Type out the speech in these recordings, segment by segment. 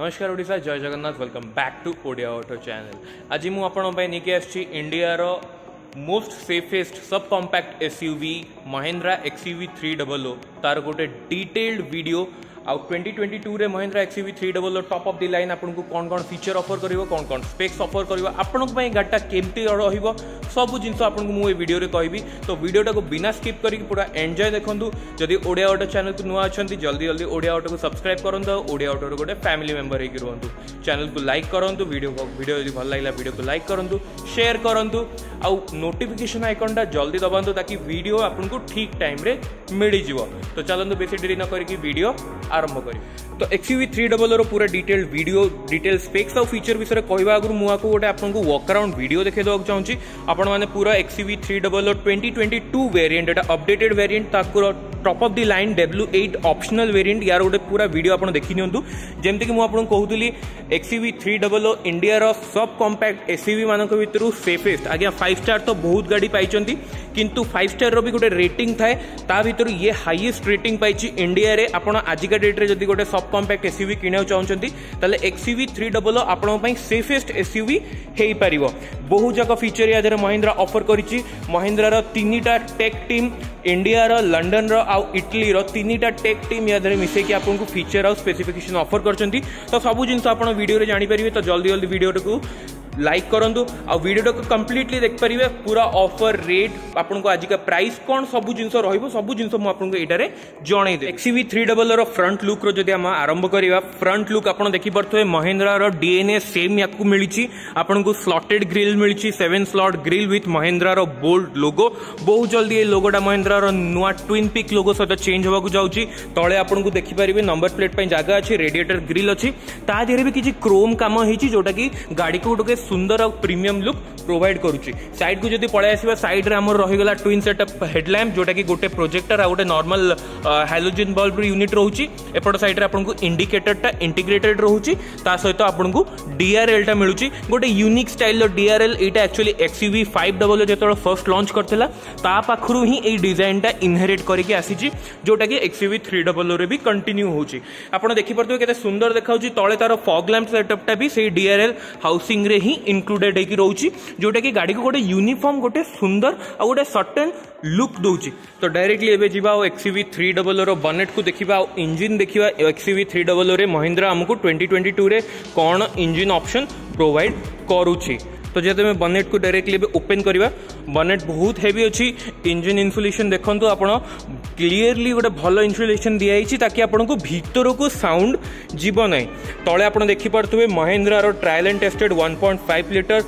नमस्कार ओडिशा जय Jagannath welcome back to Odia auto channel. आज मुझे आपंट इंडिया रो मोस्ट सेफेस्ट सब कॉम्पैक्ट एसयूवी महिंद्रा XUV 300 तार गोटे डिटेल्ड वीडियो आउ 2022 रे Mahindra XUV 300 top of the line आपको कौन कौन फीचर ऑफर करिवो कौन कौन स्पेक्स ऑफर करिवो आपनक पई गाडीटा केमती रहिबो सब जिनस आपको मुझे वीडियो रे कहबी। तो वीडियोटा को बिना स्किप करके पूरा एंजॉय देखंतु। जदि ओडिया ऑटो चैनल को नुआ अछंती जल्दी जल्दी ओडिया ऑटो को सब्सक्राइब करंतु। ओडिया ऑटो रो गोटे फैमिली मेंबर हेकि रहंतु। चैनल को लाइक करंतु। वीडियो जदि भल लागला वीडियो को लाइक करंतु, शेयर करंतु आउ नोटिफिकेशन आइकनटा जल्दी दबांतु ताकि वीडियो आपको ठीक टाइम रे मिल जिवो। तो चलंतु बेसी देरी न करके वीडियो आरंभ करी। तो XUV 300 रो पूरा डिटेल्ड वीडियो डिटेल स्पेक्स और फीचर विषय कहवा आगु मु आपको गोटे आपको वॉक अराउंड वीडियो देखे दବାକୁ चाहूँगी। आपण माने पूरा XUV 300 2022 वेरिएंट एटा अपडेटेड वेरिएंट ताको top of the line W8 optional variant यार गोटे पूरा वीडियो आपण देखि नियंतु। जेमति कि मु आपन कहूतली XUV 300 इंडिया रो सब कॉम्पैक्ट SUV मानक भितरु सेफेस्ट आज्ञा 5 स्टार तो बहुत गाड़ी पाइचंती किंतु 5 स्टार रो भी गोटे रेटिंग थाए ता भितर ये हाईएस्ट रेटिंग पाइची इंडिया रे। आपण आजिका डेट रे जदि गोटे सब कॉम्पैक्ट SUV किणा चाहउचंती ताले XUV 300 आपण पई सेफेस्ट SUV हेई परिबो। बहुत जाक फीचर या दरे महिंद्रा ऑफर करिची। महिंद्रा रो तीनटा टेक टीम इंडिया रो लंडन रो आउ इटली रो तीनटा टेक टीम या दरे मिसे कि आपको फीचर और स्पेसिफिकेशन ऑफर करचंती। तो सब जिनस आपण वीडियो रे जानि परिबे। तो जल्दी जल्दी वीडियो को लाइक करंतु आ वीडियो को कंप्लीटली देख परिबे। पूरा ऑफर रेट आपनको आज का प्राइस कोन सब जिंस रहइबो सब जिंस मु आपनको एटारे जणाई दे। XUV 300 रो फ्रंट लुक रो जदि हम आरंभ करिवा फ्रंट लुक आपण देखि परथवे महिंद्रा रो DNA सेम याकू मिलिची। आपनको स्लॉटेड ग्रिल मिलिची 7 स्लॉट ग्रिल विथ महिंद्रा रो बोल्ड लोगो। बहुत जल्दी ए लोगोटा महिंद्रा रो नुआ ट्विन पिक लोगो सहित चेंज होबाकू जाउची। तळे आपनको देखि परिबे नंबर प्लेट पई जागा अछि, रेडिएटर ग्रिल अछि, ता देरे भी किछि क्रोम काम हेची जोटा कि गाड़ी को गोटे सुंदर और प्रीमियम लुक प्रोवाइड करुची। साइड को जदि पळे आसीबा साइड रे हमर रहिगला ट्विन सेटअप हेडलैम्प जोटा कि गोटे प्रोजेक्टर आ गोटे नॉर्मल हैलोजन बल्ब यूनिट रहउची। एपट साइड रे आपनको इंडिकेटर टा इंटीग्रेटेड रहउची ता सहित आपनको DRL टा मिलुची गोटे यूनिक स्टाइल रो DRL। एटा एक्चुअली XUV 500 जेतोळ फर्स्ट लॉन्च करथिला ता पाखरु ही ए डिजाइन टा इनहेरिट करके आसीची जोटा कि XUV 300 रे भी कंटिन्यू होची। आपण देखि परथो केते सुंदर देखाउची। तळे तार फॉग लैंप सेटअप टा भी सेही DRL हाउसिंग रे ही इंक्लूडेड हेकी रहउची जोटा कि गाड़ी को गोटे यूनिफॉर्म गोटे सुंदर आ गोटे सर्टेन लुक दउची। तो डायरेक्टली एबे जिबा XUV 300 रो बनेट को देखिबा इंजन देखिबा XUV 300 रे महिंद्रा हमको 2022 रे कोन इंजन ऑप्शन प्रोवाइड करूची। तो जब मैं बनेट को डायरेक्टली ओपन करवा बनेट बहुत हेवी अच्छी। इंजन इन्सुलेशन देखो आप क्लीयरली गोटे भल इन्सुलेशन दिखाई ताकि आपन को भीतर को साउंड जीव ना। तले आप देखिपे महिंद्रा रो trial and tested 1.5 litre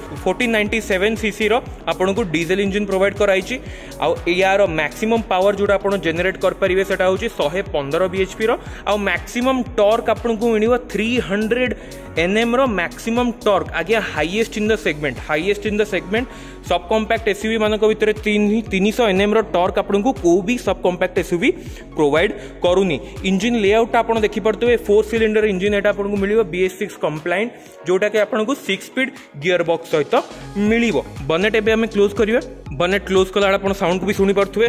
1497cc रो आपन को डीजल इंजन प्रोवाइड कराई। यार मैक्सिमम पावर जोटा आप जेनेट करेंगे सेटा हूँ 115 bhp रो। आ मैक्सिमम टॉर्क आपन को मिल 300 Nm रो मैक्सिमम टॉर्क आज्ञा highest in the segment. Sub compact SUV मानक भितर 300 Nm रो टॉर्क आपको को भी सब कॉम्पैक्ट SUV प्रोवाइड करूनी। इंजन लेआउट आप देखि परतबे 4 सिलिंडर इंजन एटा आपको मिलिबो BS6 कंप्लायंट जोटा कि आपको 6 स्पीड गियर बॉक्स सहित मिलिबो। बनेट एबे हम क्लोज करिवा। बनेट क्लोज कला आप साउंड को भी सुनी परथुवे।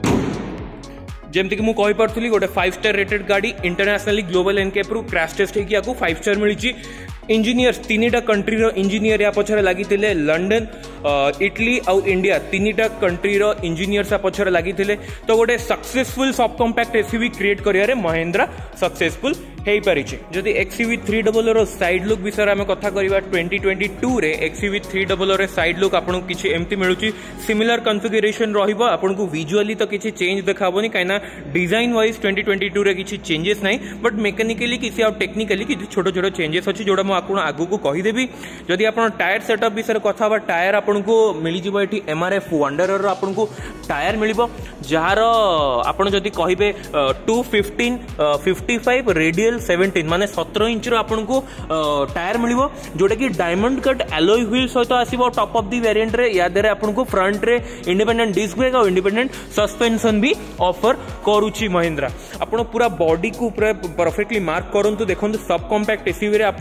जेमती कि मु कहि परथुली गोटे 5 स्टार रेटेड गाड़ी इंटरनेशनली ग्लोबल एनकेप रु क्रैश टेस्ट हेकि आकु 5 स्टार मिलिची। इंजीनियर्स तीनटा कंट्री रो इंजीनियर या पछरे लागिथिले लंडन इटली आउ इंडिया तीनटा कंट्री रो इंजीनियर्स या पछरे लागिथिले। तो गोटे सक्सेसफुल सब कॉम्पैक्ट SUV क्रिएट करिया रे महिंद्रा सक्सेसफुल हेई परिची। जदि XUV 300 रो साइड लुक विषय में कथा करिवा 2022 रे XUV 300 रे साइड लुक आपन किछि एम्ति मिलुची सिमिलर कॉन्फ़िगरेशन रहिबो। आपन को विजुअली तो किछि चेंज देखाबोनी काइना डिजाइन वाइज 2022 रे किछि चेंजेस नाही बट मेकानिकली किछि आ टेक्निकली किछि छोटो छोटो चेंजेस अछि जोडा आपन आगु को कहि देबी। जदि आपन टायर सेटअप विषय कथा बा टायर आपन को मिली जिवो एठी MRF वंडरर रो आपन को टायर मिलिबो जहार आपन जदि कहिबे 215 55 रेडियल 17 माने 17 इंच रो आपन को टायर मिलिबो जोटा कि डायमंड कट एलॉय व्हील सहित आसीबो टॉप ऑफ द वेरिएंट रे। या देरे आपन को फ्रंट रे इंडिपेंडेंट डिस्क ब्रेक और इंडिपेंडेंट सस्पेंशन भी ऑफर करूची महिंद्रा। आपन पूरा बॉडी को पूरा परफेक्टली मार्क करंतु देखंतु सब कॉम्पैक्ट SUV रे आपन गोटे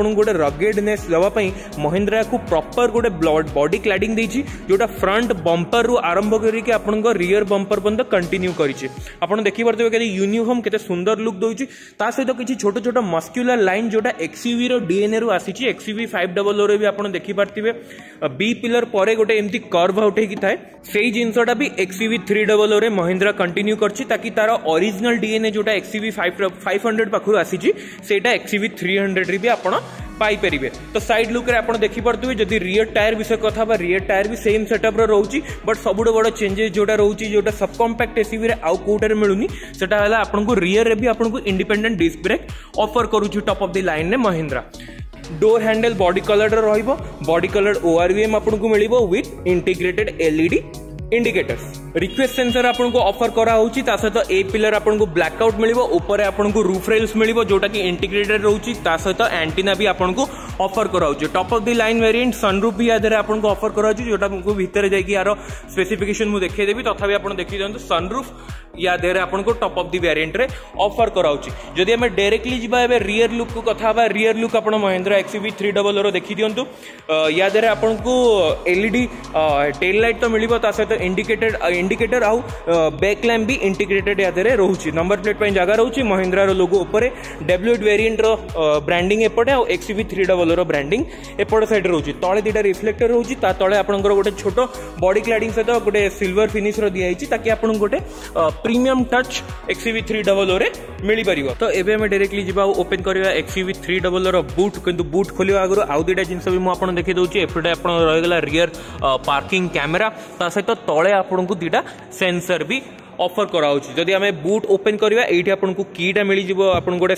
रगेडनेस दवाई महिंद्रा को प्रॉपर गोटे बॉडी क्लैडिंग देछि जोटा फ्रंट बंपर रु आरंभ करके आपन रियर बंपर पर्यंत कंटिन्यू करिछि। आपण देखि परते के यूनिफॉर्म केते सुंदर लुक दोछि ता सहित किछि छोट छोट मस्कुलर लाइन जोटा एक्सयूवी रो डीएनए रु आसीछि। एक्सयूवी 500 रे भी आपण देखि परतिबे बी पिलर परे गोटे एमती कर्व आउट हेकी थाए सेही जिंसटा भी एक्सयूवी 300 रे महिंद्रा कंटिन्यू करछि ताकि तार ओरिजिनल डीएनए जोटा एक्सयूवी 500 पाखु आसीछि सेटा एक्सयूवी 300 रे भी आपण पाई परिबे। तो साइड लुक रे आपण देखि परतुबे जदी रियर टायर विषय कथा बा रियर टायर भी सेम सेटअप रो रहउची बट सबुड बड़ चेंजेस जोटा रहउची जोटा सब कॉम्पैक्ट एसयूवी रे आउ कोटर मिलुनी सेटा हला आपण को रियर रे भी आपण को इंडिपेंडेंट डिस्क ब्रेक ऑफर करूची टॉप ऑफ द लाइन ने Mahindra. Door handle body colour रहिबो बॉडी कलर ओआरवीएम आपण को मिलिबो with integrated LED indicators. Request sensor आपन को ऑफर करा होची ता सहित ए पिलर आपन को ब्लैकआउट मिलिबो ऊपर आपन को रूफ रेल्स मिलिबो जोटा कि इंटीग्रेटेड रहउची ता सहित एंटीना भी आपन को ऑफर करा होची। Top of the line variant sunroof भी आदरे आपन को ऑफर करा होची जोटा को भीतर जाई कि यारो स्पेसिफिकेशन मु देखै देबी तथापि आपन देखि जंतु सनरूफ या देरे आपन को टॉप ऑफ द वेरिएंट रे ऑफर करा होची। जदि हम डायरेक्टली जिबा एबे रियर लुक को कथा बा रियर लुक आपन महिंद्रा एक्सयूवी 300 रो देखि दियंतु या देरे आपन को एलईडी टेल लाइट तो मिलिबो ता सहित इंडिकेटर आउ बैक लैम्प भी इंटीग्रेटेड या देरे रहउची। नंबर प्लेट पय जगह रहउची महिंद्रा रो लोगो ऊपर डब्ल्यूएट वेरिएंट रो ब्रांडिंग एपटे आ एक्सयूवी 300 रो ब्रांडिंग एपटे साइड रहउची। तळे दिटा रिफ्लेक्टर रहउची ता तळे आपनकर गोटे छोटो बॉडी क्लैडिंग सहित गोटे सिल्वर फिनिश रो दिया हिची ताकि आपन गोटे प्रीमियम टच एक्सयूवी 300 रे मिली परिबो। तो एबे हम डायरेक्टली जिबा ओपन करबा एक्सयूवी 300 रो बूट किंतु बूट खोलिवा आगरो आउ दिटा जिंस भी मु आपन देखि दउची एपटे आपन रहगला रियर पार्किंग कैमरा ता सहित तळे आपन को दिटा सेंसर भी ऑफर करा होची। जदि हमें बूट ओपन करबा एठी आपन को कीटा मिली जिवो आपन गोटे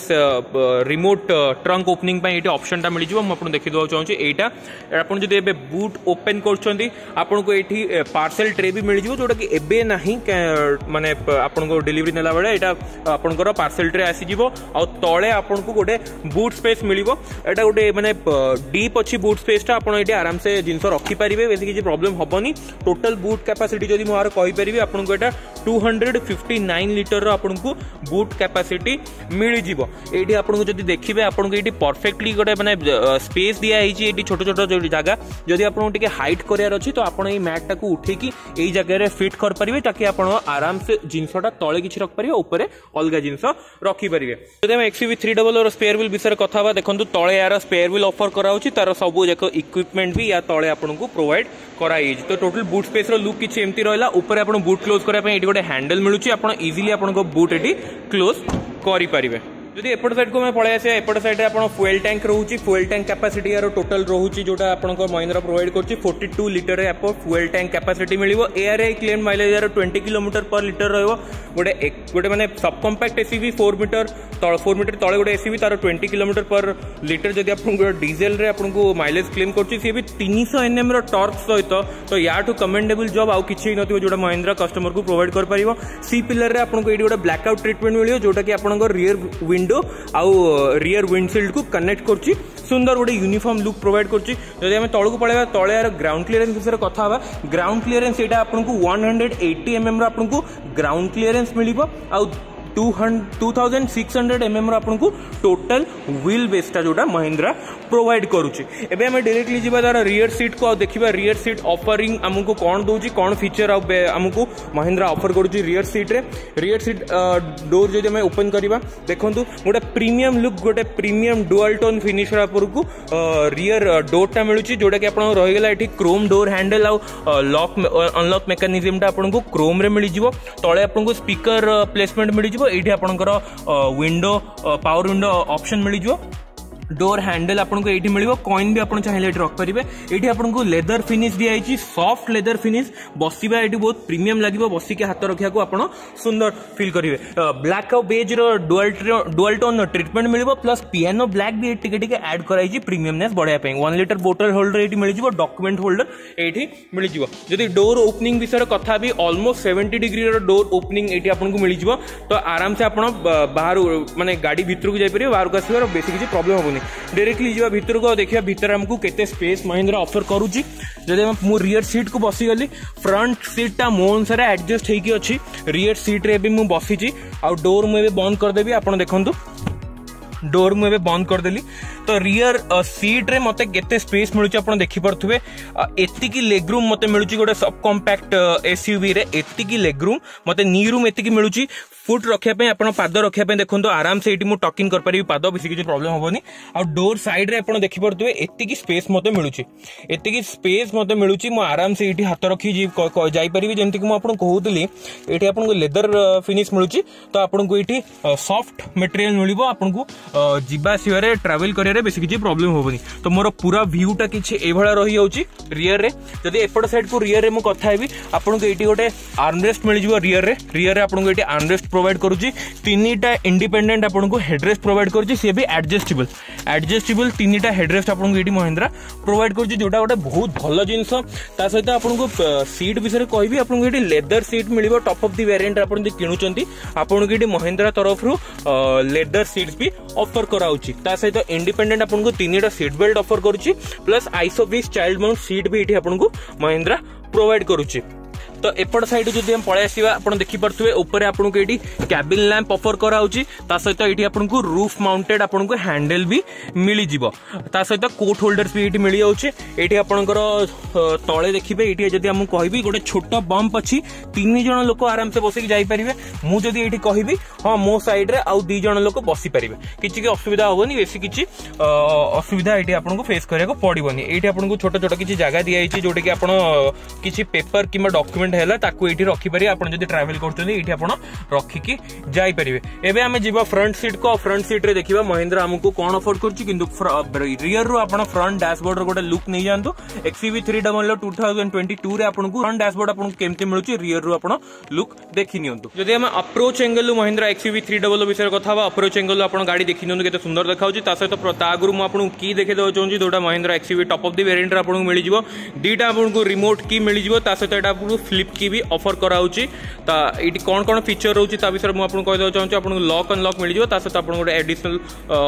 रिमोट ट्रंक ओपनिंग पय एठी ऑप्शनटा मिली जिवो। म आपन देखि दउ चाहूची एटा आपन जदि एबे बूट ओपन करछंती आपन को एठी पार्सल ट्रे भी मिली जिवो जोटा कि एबे नाही माने आपन को डिलीवरी नेला बेले एटा आपन को पार्सल ट्रे आसी जिवो आ तळे आपन को गोटे बूट स्पेस मिलिबो। एटा गोटे माने डीप अछि बूट स्पेसटा आपन एठी आराम से जिंस रखि परिबे बेसी किछि प्रॉब्लम हबनी। टोटल बूट कैपेसिटी जदि मोर कहि परिबे आपन को एटा 259 लिटर रो आपन को बूट कैपेसिटी मिली जिवो। एठी आपन को जदि देखिबे आपन को एठी परफेक्टली गोटे माने स्पेस दिया हिची एठी छोट छोट जो जगह जदि आपन को टिके हाइट करियार अछि तो आपन ए मैट टाको उठेकी एई जगह रे फिट कर परिबे ताकि आपन आराम से जिंसटा तळे किछि रख परिबे ऊपर अलगा जिंस रखि परिबे। जदि हम एक्सयूवी 300 रो स्पेयर व्हील विषय कथा बा देखंतु तळे यार स्पेयर व्हील ऑफर करा होछि तार सब जाको इक्विपमेंट भी या तळे आपन को प्रोवाइड कराई। तो टोटल बूट स्पेस रो लुक किछि एम्ति रहला ऊपर आपन बूट क्लोज करा पय एठी गोटे हैंडल मिलुछि आपण इजीली आपण को बूट एठी क्लोज करि परिबे। जदि एपट साइड को मैं पळे आसे एपट साइड रे आपण फ्यूल टैंक रहउछि फ्यूल टैंक कैपेसिटी यार टोटल रहउछि जोटा आपण को महिंद्रा प्रोवाइड करछि 42 लीटर रे आपको फ्यूल टैंक कैपेसिटी मिलिबो। एआरआई क्लेम माइलेज यार 20 किलोमीटर पर लीटर रहइबो। गोटे माने सब कॉम्पैक्ट एसयूवी 4 मीटर तळे गोटे एसयूवी तार 20 किलोमीटर पर लीटर जदि आपण डीजल रे आपण को माइलेज क्लेम करछि से भी 300 एनएम रो टॉर्क सहित तो याठू कमेंडेबल जॉब आउ किछि नथिबो जोटा महिंद्रा कस्टमर को प्रोवाइड कर परिबो। सी पिलर रे आपण को एडी गोटे ब्लैकआउट ट्रीटमेंट मिलियो जोटा कि आपण को रियर विंडो आउ रियर विंडशील्ड को कनेक्ट करछि सुंदर गोटे यूनिफॉर्म लुक प्रोवाइड करछि। जदि हम तळ को पळेबा तळे यार ग्राउंड क्लियरेंस विषय कथा हबा ग्राउंड क्लियरेंस एटा आपण को 180 एमएम रो आपण को ग्राउंड क्लियरेंस मिलिबो आउ 2600 एमएम आपन को टोटल व्हील बेसटा जोटा महिंद्रा प्रोवाइड करूची। एबे हम डायरेक्टली जिबा तार रियर सीट को देखिबा रियर सीट ऑफरिंग हमको कोन दोची कोन फीचर हमको महिंद्रा ऑफर करूची। रियर सीट डोर जदि हम ओपन करबा देखंतु गोटे प्रीमियम लुक गोटे प्रीमियम डुअल टोन फिनिश पर को रियर डोरटा मिलुची जोटा कि आपन रहि गेला एठी क्रोम डोर हैंडल आ लॉक अनलॉक मेकानिज्मटा आपन को क्रोम रे मिली जिवो। तळे आपन को स्पीकर प्लेसमेंट मिली जिवो। एठी आपनकर विंडो पावर विंडो ऑप्शन मिली जिवो। डोर हैंडल आपन को एठी मिलिबो। कॉइन भी आपन चाहिले एठी रख परिबे। एठी आपन को लेदर फिनिश दिया हिची सॉफ्ट लेदर फिनिश बसिबा एठी बहुत प्रीमियम लागिबो। बसी के हाथ रखिया को आपन सुंदर फील करिवे। ब्लैक और बेज रो डुअल टोन ट्रीटमेंट मिलिबो प्लस पियानो ब्लैक भी टिके टिके ऐड कराई छी प्रीमियमनेस बढ़ाया पे। 1 लीटर बोतल होल्डर एठी मिलि जिवो। डॉक्यूमेंट होल्डर एठी मिलि जिवो। जदि डोर ओपनिंग विषय कथा भी ऑलमोस्ट 70 डिग्री रो डोर ओपनिंग एठी आपन को मिलि जिवो। तो आराम से आपन बाहर माने गाड़ी भीतर को जाई परिबे। बाहर को आसीबार बेसी किछि प्रॉब्लम होबोनी। डायरेक्टली जीवा भीतर को देखिया भीतर हमको केते स्पेस महिंद्रा ऑफर करूची। जदि हम मो रियर सीट को बसी गली फ्रंट सीटा मो अनुसार एडजस्ट हेकी अछि। रियर सीट रे भी मु बसी छी आ डोर मु बंद कर देबी। आपण देखंतु डोर मुझे बंद करदेली तो रियर सीट रे मते केते स्पेस मिलुची आपण देखि परथुवे एतिकी लेग रूम मते मिलुची गोटे सब कॉम्पैक्ट एसयूवी रे एतिकी लेग रूम मते नी रूम एतिकी मिलुची फुट रखिया पे आपण पाद रखिया पे देखंतो आराम से एटी मु टकिंग कर परिबी पाद बेसी किछ प्रॉब्लम होबनी आ डोर साइड रे आपण देखि परथुवे एतिकी स्पेस मते मिलुची एतिकी स्पेस मते मिलुची मु आराम से एटी हाथ रखी जाई परिबी जेंति कि मु आपण कहउतली एटी आपण को लेदर फिनिश मिलुची तो आपण को एटी सॉफ्ट मटेरियल मिलिबो आपण को जिबा सिवारे ट्रैवल करिया बेसी किछि प्रॉब्लम होबनी तो मोर पूरा व्यूटा किछि एभळा रही जाउची रियर रे जदी एपट साइड को रियर रे मु कथा हेबी आपण को एटी गोटे आर्मरेस्ट मिल जिवो रियर रे आपण को एटी आर्मरेस्ट प्रोवाइड करूची तीनटा इंडिपेंडेंट आपण को हेडरेस्ट प्रोवाइड करूची से भी एडजस्टेबल तीनटा हेडरेस्ट आपण को एटी महिंद्रा प्रोवाइड करूची जोटा गोटे बहुत भलो जिंस ता सहित आपण को सीट विषय कहबी आपण को एटी लेदर सीट मिलिबो टॉप ऑफ द वेरिएंट आपण दे किनुचंती आपण को एटी महिंद्रा तरफ रु लेदर सीट्स भी ऑफर कराउची ता सहित इंडिपेंडेंट आपण को तीनटा सीट बेल्ट ऑफर करूची plus ISOFIX child mount seat भी एटी आपण को महिंद्रा प्रोवाइड करूची तो एपट साइड जदि हम पळे आसीबा आपण देखि परथुवे ऊपर आपण को एटी कैबिन लैंप ऑफर करा होची ता सहित एटी आपण को रूफ माउंटेड आपण को हैंडल भी मिली जिवो ता सहित कोट होल्डर्स भी एटी मिली जाउची एटी आपनकर तळे देखिबे एटी जदि हम कहबी गोटे छोटा बम्प अछि 3 जण लोक आराम से बसिक जाई परिबे मु जदि एटी कहबी हां मो साइड रे आउ 2 जण लोक बसि परिबे किछि के असुविधा होबनी बेसी किछि असुविधा एटी आपण को फेस करिया को पड़िबनी एटी आपण को छोटा छोटा किछि जगह दिया आइछि जोटे कि आपण किछि पेपर किमा डॉक्यूमेंट है ताकू एठी रखी पारे आपण जदी ट्रैवल करछन एठी आपण रखी की जाई परिबे एबे हमें जीवा फ्रंट सीट को फ्रंट सीट रे देखिबा महिंद्रा हमको कोन अफोर्ड करछि किंतु रियर रो आपण फ्रंट डैशबोर्ड रो गोटे लुक नै जानतु XUV300 2022 रे आपण को फ्रंट डैशबोर्ड आपण केमते मिलुछि रियर रो आपण लुक देखि नियंतु जदी हम अप्रोच एंगल महिंद्रा XUV300 विषय कथा बा अप्रोच एंगल आपण गाड़ी देखि नियंतु केते सुंदर देखाउछि ता सहित तागुरु मु आपण की देखे दो चाहूछि दोटा Mahindra XUV top of the variant रे आपण मिलि जिवो दीटा आपण को रिमोट की मिलि जिवो ता सहित एटा आपण फ्लिप की भी ऑफर कराउची ता एटी कोन कोन फीचर रहउची ता विषय मु आपन कहि दो चाहूँ आपन लॉक अनलॉक मिल जिवो ता सहित आपन गोटे एडिशनल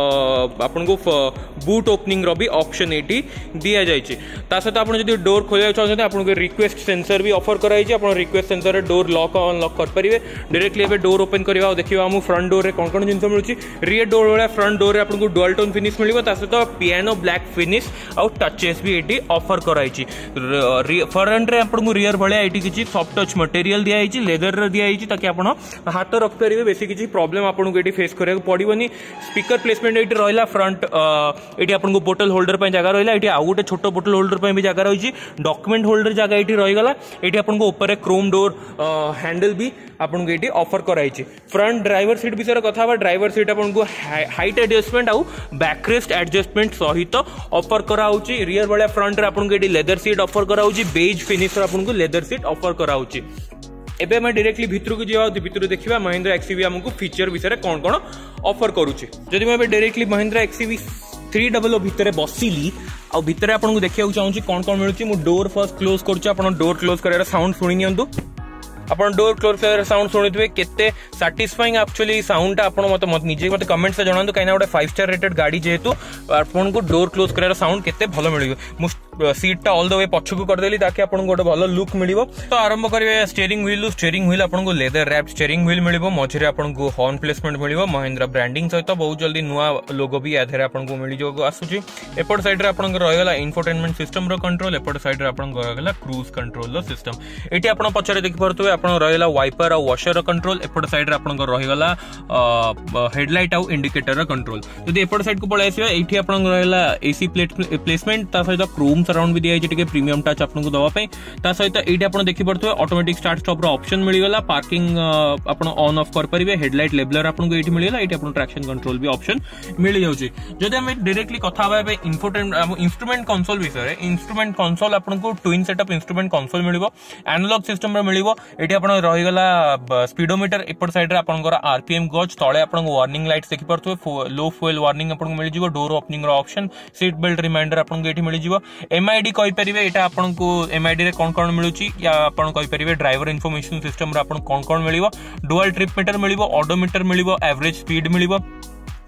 आपन को बूट ओपनिंग रो भी ऑप्शन एटी दिया जायछि ता सहित आपन जदी डोर खोलिया चाहते आपन को रिक्वेस्ट सेंसर भी ऑफर कराई छि आपन रिक्वेस्ट सेंसर रे डोर लॉक अनलॉक कर परिबे डायरेक्टली एबे डोर ओपन करबा देखिबा हम फ्रंट डोर रे कोन कोन जिंस मिलुची रियर डोर वाला फ्रंट डोर रे आपन को डुअल टोन फिनिश मिलिबो ता सहित पियानो ब्लैक फिनिश और टचेस भी एटी ऑफर कराई छि फ्रंट रे आपन को रियर भले एटी किछि सॉफ्ट टच मटेरियल दिया आइछि लेदर दिया आइछि ताकि आपण हाथ रख परिबे बेसी किछि प्रॉब्लम आपण को एटी फेस करे पड़िबनी स्पीकर प्लेसमेंट एटी रहला फ्रंट एटी आपण को बोतल होल्डर पे जगह रहला एटी आ गोटे छोटो बोतल होल्डर पे भी जगह रहिछि डॉक्यूमेंट होल्डर जगह एटी रहि गला एटी आपण को ऊपर क्रोम डोर हैंडल भी आपण को एटी ऑफर कराइछि फ्रंट ड्राइवर सीट विषय कथा बा ड्राइवर सीट आपण को हाइट एडजस्टमेंट आउ बैकरेस्ट एडजस्टमेंट सहित ऑफर कराउछि रियर वाला फ्रंट रे आपण को एटी लेदर सीट ऑफर कराउछि बेज फिनिश आपण को लेदर सीट ऑफर कराउछि एबे हम डायरेक्टली भितर को जावा भितर देखिबा महिंद्रा XUV हमको फीचर विषय कोन कोन ऑफर करूछि जदि मैं डायरेक्टली महिंद्रा XUV300 भितर बसिली आ भितर आपन को देखिया चाहूछि कोन कोन मिलुछि मु डोर फर्स्ट क्लोज करछि आपन डोर क्लोज करार साउंड सुनि नियंतु अपन डोर क्लोज करार साउंड सुनिथिबे केते सैटिस्फाइंग एक्चुअली साउंड आपण मत निजे मत कमेंट से जणांतु काइना गोटे 5 स्टार रेटेड गाड़ी जेहेतु आपन को डोर क्लोज करार साउंड केते भलो मिलियो मु सीट टा ऑल द वे पछकु कर देली ताकि आपन को गोटे भलो लुक मिलिबो तो आरंभ करिवे स्टीयरिंग व्हील आपन को लेदर रैप्ड स्टीयरिंग व्हील मिलिबो मझरे आपन को हॉर्न प्लेसमेंट मिलिबो महिंद्रा ब्रांडिंग सहित बहुत जल्दी नुआ लोगो भी आधरे आपन को मिलि जो आसुची एपट साइड रे आपन को रहगला इंफोटेनमेंट सिस्टम रो कंट्रोल एपट साइड रे आपन को रहगला क्रूज कंट्रोल रो सिस्टम एटी आपन पछरे देखि परतुवे आपन रहगला वाइपर और वॉशर रो कंट्रोल एपट साइड रे आपन को रहगला हेडलाइट और इंडिकेटर रो कंट्रोल जदी एपट साइड को पळे आसीबा एठी आपन को रहगला एसी प्लेसमेंट ता सहित क्रोम सराउंड भी दिया टिके प्रीमियम टच आपन को दवा पे ता सहित एठी आपन देखि परतुवे ऑटोमेटिक स्टार्ट स्टॉप रो ऑप्शन मिली गला पार्किंग आपन ऑन ऑफ कर परिबे हेडलाइट लेबलर आपन को एठी मिली गला एठी आपन ट्रैक्शन कंट्रोल भी ऑप्शन मिली जाउची जदी हम डायरेक्टली कथा बाबे इंस्ट्रूमेंट कंसोल विषय इंस्ट्रूमेंट कंसोल आपन को ट्विन सेटअप इंस्ट्रूमेंट कंसोल मिलिबो एनालॉग सिस्टम रे मिलिबो एठी आपन रहि गला स्पीडोमीटर एपट साइड रे आपन को आरपीएम गज तळे आपन को वार्निंग लाइट्स देखि परतुवे लो फ्यूल वार्निंग आपन को मिली जिवो डोर ओपनिंग रो ऑप्शन सीट बेल्ट रिमाइंडर आपन को एठी मिली जिवो एमआईडी कहि परिबे एटा आपन को एमआईडी रे कोन मिलुची या आपन कहि परिबे ड्राइवर इन्फॉर्मेशन सिस्टम रे आपन कोन मिलिबो डुअल ट्रिप मीटर मिलिबो ओडोमीटर मिलिबो एवरेज स्पीड मिलिबो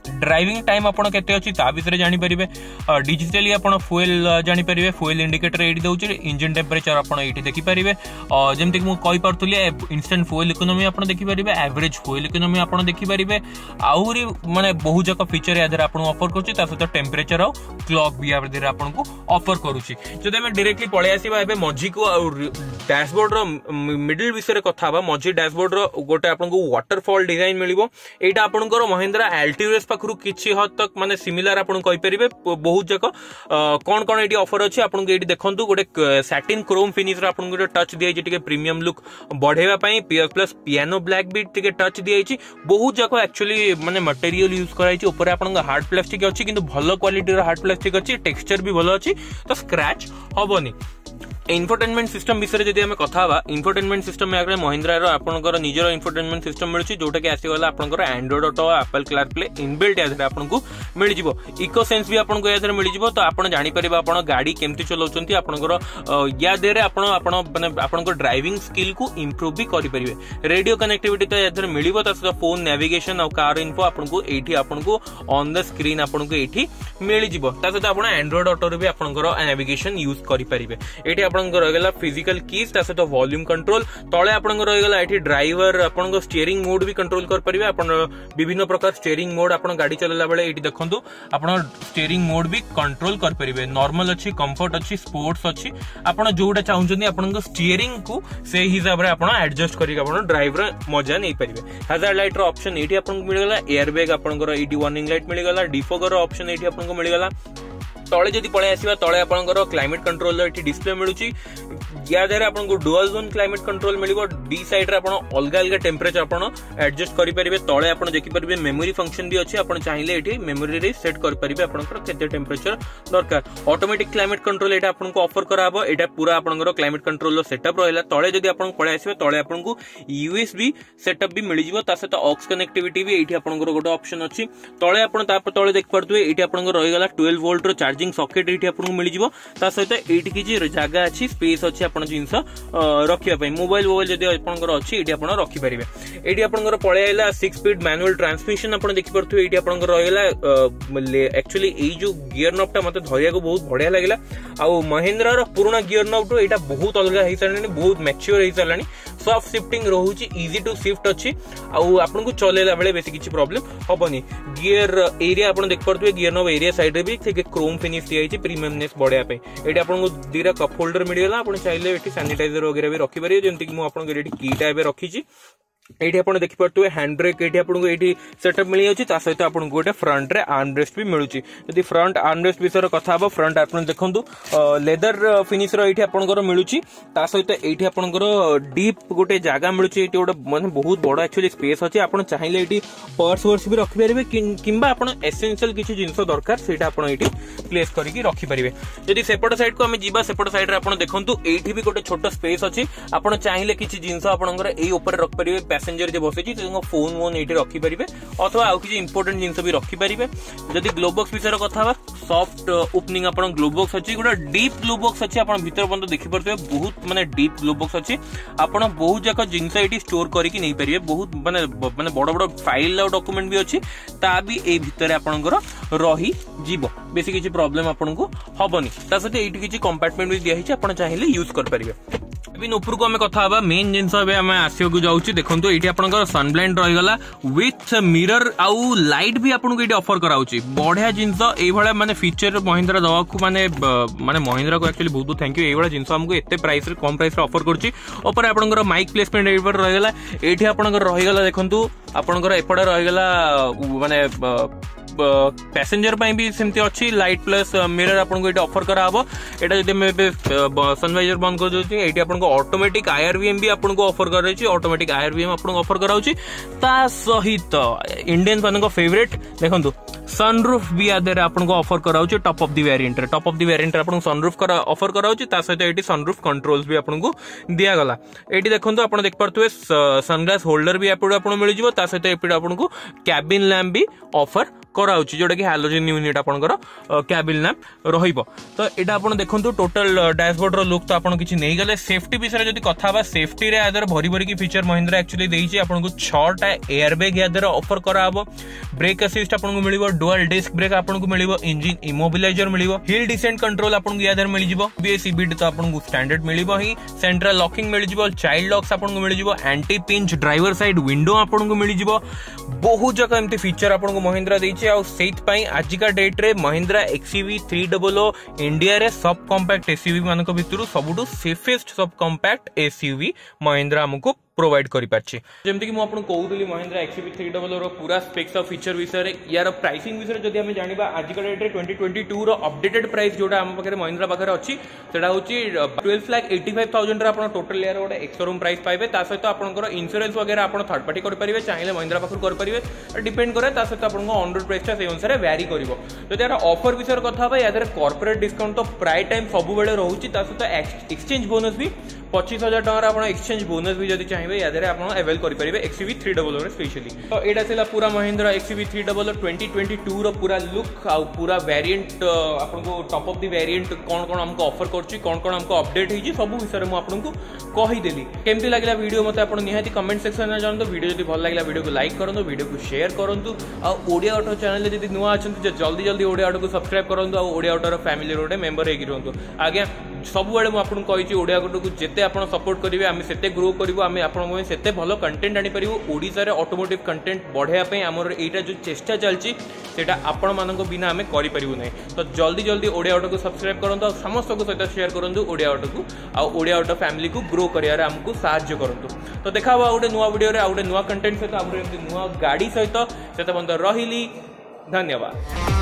ड्राइविंग टाइम आपण केते अछि ता विषय जानि परिबे डिजिटली आपण फ्यूल जानि परिबे फ्यूल इंडिकेटर एडी दउछि इंजन टेंपरेचर आपण एठी देखि परिबे जेमति कि मु कहि परथुली इंस्टेंट फ्यूल इकोनॉमी आपण देखि परिबे एवरेज फ्यूल इकोनॉमी आपण देखि परिबे आउरी माने बहु जक फीचर या दर आपण ऑफर करछि ता सहित टेंपरेचर और क्लॉक भी या दर आपण को ऑफर करूछि जदि हम डायरेक्टली पळे आसीबा एबे मझी को डैशबोर्ड रो मिडिल विषय कथा बा मझी डैशबोर्ड रो गोटे आपण को वाटरफॉल डिजाइन मिलिबो एटा आपण को महिंद्रा एल्टिवेस पाखरु किछि हद तक माने सिमिलर आपण कहि परिबे बहुत जक कोन कोन एटी ऑफर अछि आपण को एटी देखंतु गोटे सैटिन क्रोम फिनिश रो आपण को टच दियै छि टिके प्रीमियम लुक बढ़ेवा पई प्लस पियानो ब्लैक भी टिके टच दियै छि बहुत जक एक्चुअली माने मटेरियल यूज कराइ छि ऊपर आपण को हार्ड प्लास्टिक अछि किंतु भलो क्वालिटी रो हार्ड प्लास्टिक अछि टेक्सचर भी भलो अछि तो स्क्रैच हबोनी इन्फोटेनमेंट सिस्टम विषय जदि हम कथा बा इन्फोटेनमेंट सिस्टम में महिंद्रा रो आपनकर निजर इन्फोटेनमेंट सिस्टम मिलुछि जोटा कि आसी गला आपनकर Android Auto Apple CarPlay inbuilt यादरे आपनको मिल जिवो इको सेंस भी आपनको यादरे मिल जिवो तो आपण जानि परिबा आपण गाड़ी केमति चलाउचंती आपनकर यादरे आपण माने आपनकर ड्राइविंग स्किल को इंप्रूव भी करि परिबे रेडियो कनेक्टिविटी तो यादरे मिलिबो त फोन नेविगेशन और कार इन्फो आपनको एठी आपनको ऑन द स्क्रीन आपनको एठी मिल जिवो त सहित आपण एंड्रॉइड ऑटो रे भी आपनकर नेविगेशन यूज करि परिबे एठी रहीगला फिजिकल कीज ता सहित वॉल्यूम कंट्रोल तले आपन रहीगला एठी ड्राइवर आपन स्टीयरिंग मोड भी कंट्रोल कर परिबे आपन विभिन्न प्रकार स्टीयरिंग मोड आपन गाड़ी चलेला बेले एठी देखंतु आपन स्टीयरिंग मोड भी कंट्रोल कर परिबे नॉर्मल अछि कंफर्ट अछि स्पोर्ट्स अछि आपन जोटा चाहुचंती आपन स्टीयरिंग को से हिसाब रे आपन एडजस्ट करी आपन ड्राइवर मजा नै परिबे हजार्ड लाइट रो ऑप्शन एठी आपन मिलगला एयर बैग आपन एठी वार्निंग लाइट मिलगला डिफोगर ऑप्शन एठी आपन मिलगला तले जदि पळे आसीबा तले आपनकर क्लाइमेट कंट्रोल एठी डिस्प्ले मिलुची या द्वारा आपनको डुअल जोन क्लाइमेट कंट्रोल मिलिबो डी साइड रे आपण अलगा अलगा टेंपरेचर आपण एडजस्ट करि परिबे तळे आपण देखि परिबे मेमोरी फंक्शन भी अछि आपण चाहिले एठी मेमोरी रे सेट कर परिबे आपनकर केते टेंपरेचर दरकार ऑटोमेटिक क्लाइमेट कंट्रोल एटा आपनको ऑफर कराबो एटा पूरा आपनकर क्लाइमेट कंट्रोल रो सेटअप रहला तळे जदि आपण पळे आसीबे तळे आपनको यूएसबी सेटअप भी मिलि जिवो ता सहित ऑक्स कनेक्टिविटी भी एठी आपनकर गोटे ऑप्शन अछि तळे आपण ता तळे देख परतुए एठी आपनकर रहि गला 12 वोल्ट रो चार्जिंग सॉकेट एठी आपनको मिलि जिवो ता सहित एठी कि जे जगह अछि स्पेस अछि आपण जिंस रखिया पई मोबाइल जदि आपनकर अछि एठी आपण रखि परिबे एठी आपनकर पळे आइला 6 स्पीड मैनुअल ट्रांसमिशन आपण देखि परथु एठी आपनकर रहला एक्चुअली ए जो गियर नॉब ता मते धरिया को बहुत बढ़िया लागला आ महिंद्रा रो पुराना गियर नॉब तो एटा बहुत अलग हेइ सालानी बहुत मैच्योर हेइ सालानी सॉफ्ट शिफ्टिंग रहउची इजी टू शिफ्ट अछि आ आपनको चलेला बेले बेसी किछि प्रॉब्लम होबनी गियर एरिया आपण देख परथु गियर नॉब एरिया साइड रे भी ठीक क्रोम फिनिश दिया छि प्रीमियमनेस बढ़िया पे एठी आपनको दीरा कप होल्डर मिलिगला आपण चाहिले एठी सैनिटाइजर वगैरह भी रखि परिबे जेंति कि मु आपनको एठी कीटा एबे रखि छि एठी आपण देखि परतु हैंड ब्रेक एठी आपनको एठी सेटअप मिलि अछि ता सहित आपनको गोटे फ्रंट रे आर्म रेस्ट भी मिलुछि यदि फ्रंट आर्म रेस्ट विषय कथा हो फ्रंट आपण देखंतु लेदर फिनिश रो एठी आपनकर मिलुछि ता सहित एठी आपनकर डीप गोटे जागा मिलुछि एठी गोटे माने बहुत बड़ एक्चुअली स्पेस अछि आपण चाहिले एठी पर्स वर्स भी रखि परिबे किंबा आपण एसेंशियल किछि जिंस दरकार सेटा आपण एठी प्लेस करिकि रखि परिबे यदि सेपट साइड को हम जीबा सेपट साइड रे आपण देखंतु एठी भी गोटे छोटो स्पेस अछि आपण चाहिले किछि जिंस आपनकर एई ऊपर रख परिबे पैसेंजर जे बसे छि तेको फोन वोन एठी रखि परिबे अथवा आउ किछि इंपोर्टेंट जिंस भी रखि परिबे जदि ग्लो बॉक्स विषय कथा बा सॉफ्ट ओपनिंग आपण ग्लो बॉक्स अछि गोटे डीप ग्लो बॉक्स अछि आपण भीतर बंद देखि परते बहुत माने डीप ग्लो बॉक्स अछि आपण बहुत जक जिंस एठी स्टोर करिकि नै परिबे बहुत माने बड़ बड़ फाइल और डॉक्यूमेंट भी अछि ता भी ए भीतर आपनकर रही जीवो बेसी किछि प्रॉब्लम आपनको हबनी ता सते एठी किछि कंपार्टमेंट भी दिया हिछि आपण चाहिले यूज कर परिबे बिन ऊपर को हमें कथा बा मेन जिंस एबे हमें आसियो को जाउछि देखंतु एठी आपनकर सन ब्लाइंड रहि गला विथ मिरर आउ लाइट भी आपनको एठी ऑफर कराउछि बढ़िया जिंस एई भले माने फीचर महिंद्रा दवा को माने महिंद्रा को एक्चुअली बहुत थैंक यू एई भले जिंस हमको एते प्राइस रे कम प्राइस रे ऑफर करछि ऊपर आपनकर माइक प्लेसमेंट एई पर रहि गला एठी आपनकर रहि गला देखंतु आपनकर एपडे रहि गला माने पैसेंजर ପାଇଁ भी सेमती अछि लाइट प्लस मिरर आपनको एटा ऑफर करा हबो एटा जदि मे सनवाइजर बंद कर दोछि एटी आपनको ऑटोमेटिक आईआरवीएम भी आपनको ऑफर करै छी ऑटोमेटिक आईआरवीएम आपनको ऑफर कराउछि ता सहित इंडियन मानको फेवरेट देखंतु सनरूफ भी आदर आपनको ऑफर कराउछि टॉप ऑफ द वेरिएंट आपनको सनरूफ करा ऑफर कराउछि ता सहित एटी सनरूफ कंट्रोल्स भी आपनको दिया गला एटी देखंतु आपण देख परतुए सनग्लास होल्डर भी आपको मिल जिवो ता सहित एपि आपनको कैबिन लैंप भी ऑफर कराउछि जोटा कि हालोजन यूनिट आपनकर कैबिन लैंप रहिबो। तो एटा आपण देखंतु टोटल डैशबोर्ड रो लुक तो आपण किछि नै गले। सेफ्टी विषय जदि कथा बा सेफ्टी रे आदर भरी भरी की फीचर महिंद्रा एक्चुअली देइछि आपन को 6टा एयर बैग यादर ऑफर करा हबो। ब्रेक असिस्ट आपन को मिलिबो, डुअल डिस्क ब्रेक आपन को मिलिबो, इंजन इमोबिलाइजर मिलिबो, हिल डिसेंट कंट्रोल आपन को यादर मिल जिवो, ABS EBD तो आपन को स्टैंडर्ड मिलिबो ही, सेंट्रल लॉकिंग मिल जिवो, चाइल्ड लॉक्स आपन को मिल जिवो, anti pinch driver side window आपन को मिल जिवो। बहुत जगह एमती फीचर आपन को महिंद्रा देइछि आ सेट पई आजिका डेट रे महिंद्रा XUV 300 इंडिया रे सब कॉम्पैक्ट SUV मानक भितरु सबुटु सेफेस्ट सब कॉम्पैक्ट SUV महिंद्रा हमको प्रोवाइड करि पाछि। जेमति कि मु आपन कहउतली महिंद्रा XUV 300 रो पूरा स्पेक्स ऑफ फीचर विषय रे यार प्राइसिंग विषय रे जदि हम जानिबा आजिका डेट रे 2022 रो अपडेटेड प्राइस जोटा हम पाखरे महिंद्रा पाखरे अछि सेटा होछि 12,85,000 रे आपन टोटल यार गोटे एक्स-शोरूम प्राइस पाइबे। ता सहित आपनकर इंश्योरेंस वगैरह आपन थर्ड पार्टी कर परिबे, चाहिले महिंद्रा पाखर कर परिबे, डिपेंड करे ता सहित आपन ऑन रोड प्राइस ता से अनुसार वेरी करिवो। तो यार ऑफर विषय कथा बा यादर कॉर्पोरेट डिस्काउंट तो प्राय टाइम सब बेले रहउछि। ता सहित एक्सचेंज बोनस भी 25,000 टका आपण एक्सचेंज बोनस भी जदि चाहिए यादरे आपण अवेल करि परिबे XUV 300 रे स्पेशली। तो एटा थिला पूरा महिंद्रा XUV 300 2022 रो पूरा लुक आ पूरा वेरिएंट आपण को टॉप ऑफ द वेरिएंट कोन कोन हमको ऑफर करछि, कोन कोन हमको अपडेट हेछि सब विषय मु आपण को कहि देली। केमति लागला वीडियो मते आपण निहाती कमेंट सेक्शन में जानतो। वीडियो जदि भल लागला वीडियो को लाइक करंतु, वीडियो को शेयर करंतु आ ओडिया ऑटो चैनल जदि नुआ अछंती जल्दी जल्दी ओडिया ऑटो को सब्सक्राइब करंतु आ ओडिया ऑटो रो फैमिली रोडे मेंबर हेकि रहंतु। आगे सब बेले मु आपण कहिछि ओडिया ऑटो को जेते आपण सपोर्ट करिवे आमे सेते ग्रो करिवो, आमे आपण में सेते भलो कंटेंट आनी परिवो। ओडिसा रे ऑटोमोटिव कंटेंट बढ़ाया पई हमर एटा जो चेष्टा चलछि सेटा आपण मानको बिना आमे करि परिवो नै। तो जल्दी जल्दी ओडिया ऑटो को सब्सक्राइब करंतु आ समस्त को सहित शेयर करंतु ओडिया ऑटो को आ ओडिया ऑटो फैमिली को ग्रो करियारे हमको सहायता करंतु। तो देखा हुआ गोटे नुआ वीडियो रे आ गोटे नुआ कंटेंट सहित आ नुआ गाड़ी सहित सेते बंद रहिली। धन्यवाद।